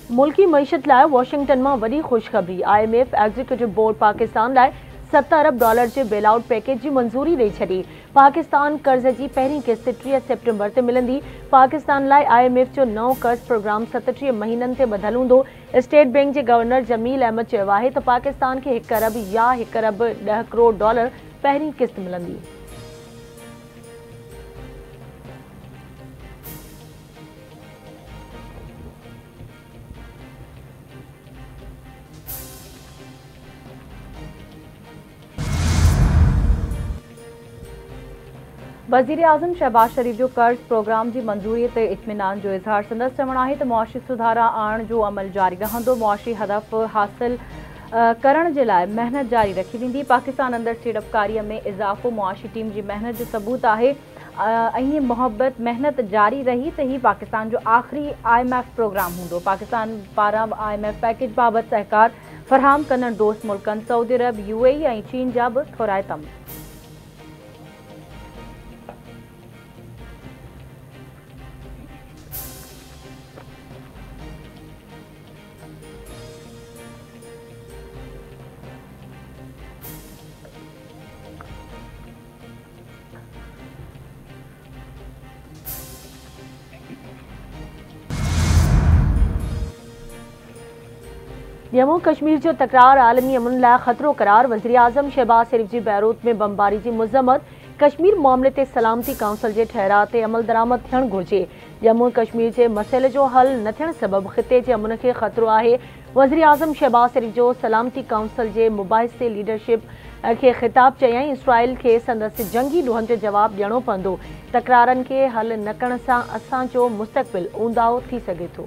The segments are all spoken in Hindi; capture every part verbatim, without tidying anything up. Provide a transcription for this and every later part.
मुल्की मईशत लाइ वॉशिंगटन में वही खुशखबरी। I M F executive board Pakistan लाइ सत अरब डॉलर के बेलआउट पैकेज की मंजूरी दी छी। पाकिस्तान कर्ज की पहली किस्त टीह सेप्टेम्बर से मिलंदी। पाकिस्तान लाइ आई एम एफ जो नओं कर्ज प्रोग्राम सतटीह महीनन से बधल हूंदो। स्टेट बैंक के गवर्नर जमील अहमद चयो आहे त पाकिस्तान के एक अरब या एक अरब ॾह करोड़ डॉलर पहली किस्त मिलंदी। वज़ीर आज़म शहबाज शरीफ जो कर्ज प्रोग्राम की मंजूरी ते इत्मीनान जो इज़हार। संदसि चवणु आहे त मुआशी सुधारा आणण जो अमल जारी रहंदो। मुआशी हदफ हासिल करण जे लाइ मेहनत जारी रखी वेंदी। पाकिस्तान अंदर सीड़पकारीअ में इज़ाफ़ो मुआशी टीम की मेहनत जो सबूत आहे। ऐं मोहब्बत मेहनत जारी रही त ही पाकिस्तान जो आख़िरी आई एम एफ प्रोग्राम हूंदो। पाकिस्तान पारां आई एम एफ पैकेज बाबति सहकार फरहाम कंदड़ दोस्त मुल्कनि सऊदी अरब, यू ए ई ऐं चीन जा बि थोराइतम। जम्मू कश्मीर जो तकरार आलमी अमन लाइ खतरो करार। वज़ीर आज़म शहबाज शरीफ की बैरूत में बमबारी की मज़म्मत। कश्मीर मामले ते सलामती काउंसिल के ठहराव ते अमल दरामद थियण घुरिजे। जम्मू कश्मीर के मसइले जो हल न थियण सबब खिते के अमन के खतरो आहे। वज़ीर आज़म शहबाज शरीफ जो सलामती काउंसिल के मुबाहिसे लीडरशिप के खिताब चयई इसराइल के संदसि जंगी ॾोहनि जो जवाब ॾियणो पवंदो। तकरारन के हल न करण सां असांजो मुस्तक़बिल ऊंदाहो थी सघे थो।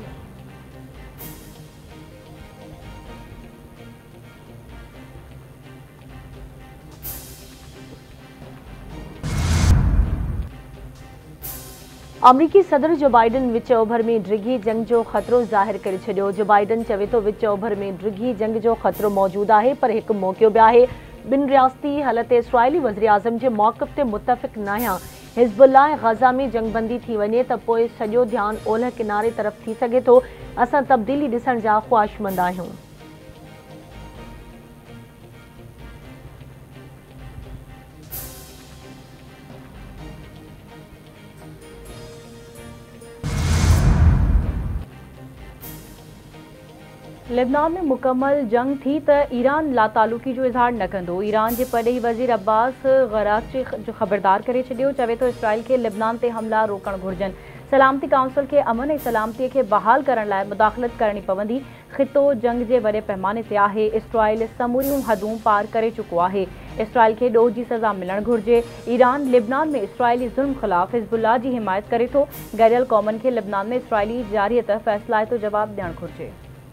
अमरीकी सदर जो बाइडन विच ओभर में डिघी जंग जो खतरो ज़ाहिर करे छॾियो। जो बाइडन चवे तो विच ओभर में डिघी जंग जो खतरो मौजूद है, पर एक मौक़ो भी है। बिन रियासती हल ते इसराइली वज़ीर आज़म के मौक़िफ़ ते मुतफ़िक़ न आहियां। हिज़्बुल्लाह ऐं ग़ज़ा में जंगबंदी थी वञे त पोइ सॼो ध्यानु ओलह किनारे तरफ़ थी सघे थो। असां तब्दीली ॾिसण जा ख़्वाहिशमंद आहियूं। लेबनान में मुकम्मल जंग थी त ईरान लातालुकी जो इज़हार न कंदो। ईरान के परॾेही वज़ीर अब्बास ग़राक़ची जो ख़बरदार करे छॾियो। चवे तो इसराइल के लेबनान ते हमला रोकण घुरिजनि। सलामती काउंसिल के अमन ऐं सलामती के बहाल करण लाइ मुदाख़लत करणी पवंदी। ख़ितो जंग जे वॾे पैमाने ते आहे। इसराइल समूरियूं हदूं पार करे चुको आहे। इसराइल के ॾोह जी सज़ा मिलण घुरिजे। ईरान लेबनान में इसराइली ज़ुल्म ख़िलाफ़ हिज़्बुल्लाह जी हिमायत करे थो। गैरियल क़ौमनि खे लेबनान में इसराइली जारियत फ़ैसिलाइतो जवाब ॾियणु घुरिजे।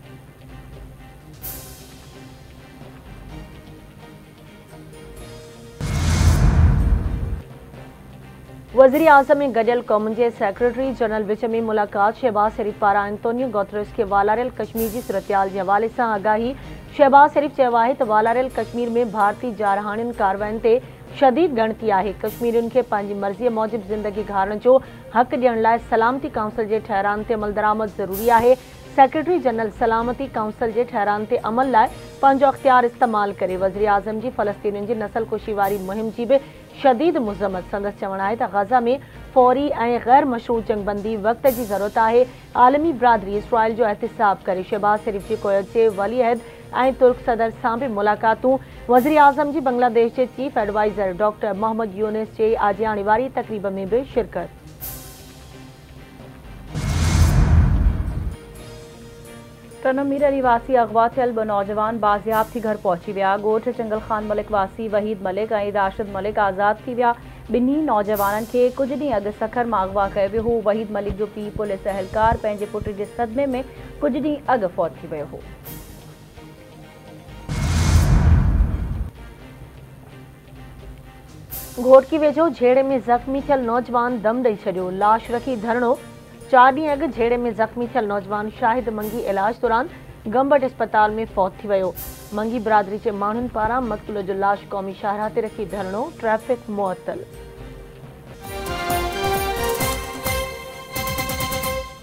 वज़ीर आज़म ऐं गॾियल क़ौमुनि जे सेक्रेटरी जनरल विच में मुलाक़ात। शहबाज शरीफ पारां एंटोनियो गुतरस के वालारियल कश्मीर की सूरतयाल के हवाले से आगाही। शहबाज शरीफ चयो आहे त वालारियल कश्मीर में भारतीय जारहाणियुनि कार्रवाइनि ते शदीद गणती आहे। कश्मीरियुनि खे पंहिंजी मर्ज़ीअ मूजिब ज़िंदगी गुज़ारण जो हक़ ॾियण लाइ सलामती काउंसिल के ठहरान ते अमल दरामद ज़रूरी आहे। सेक्रेटरी जनरल सलामती काउंसिल के ठहरान ते अमल लाइ पंहिंजो अख्तियार इस्तेमाल करे। वज़ीर आज़म जी फ़लस्तीनियुनि जी नस्लकुशी वारी मुहिम जी भी शदीद मज़म्मत। संदसि चवणु आहे त ग़ज़ा में फौरी ऐं गैर मशरूत जंगबंदी वक़्त की ज़रूरत है। आलमी बिरादरी इसराइल जो एहतिसाब करे। शहबाज शरीफ की कोयत जे वली अहद ऐं तुर्क सदर सां भी मुलाक़ातूं। वज़ीर आज़म जी बांग्लादेश के chief adviser doctor Mohammad Yunus जे आजियाणी वारी तकरीब में भी शिरकत। टनमीर रिवासी अगवा थियल ब नौजवान बाज़ियाब थी घर पहुंची विया। गोठ चंगल खान मलिक वासी वहीद मलिक और राशिद मलिक आज़ाद थी विया। बिन्ही नौजवाननि के कुछ ॾींहं अॻु सखर मां अगवा कयो वियो हो। वहीद मलिक जो पीउ पुलिस अहलकार पंहिंजे पुट जे सदमे में कुछ ॾींहं अॻु फौत थी वियो हो। घोटकी वेझो झेड़े में ज़ख़्मी थियल नौजवान दम ॾेई छॾियो। लाश रखी धरणो। चार ॾींहं अॻु झेड़े में ज़ख़्मी थियल नौजवान शाहिद मंगी इलाज दौरान गंबट अस्पताल में फौत थी वियो। मंगी बिरादरी के माण्हुनि पारां मक़तूल जो लाश क़ौमी शाहराह ते रखी धरणो। ट्रैफिक मुअत्तल।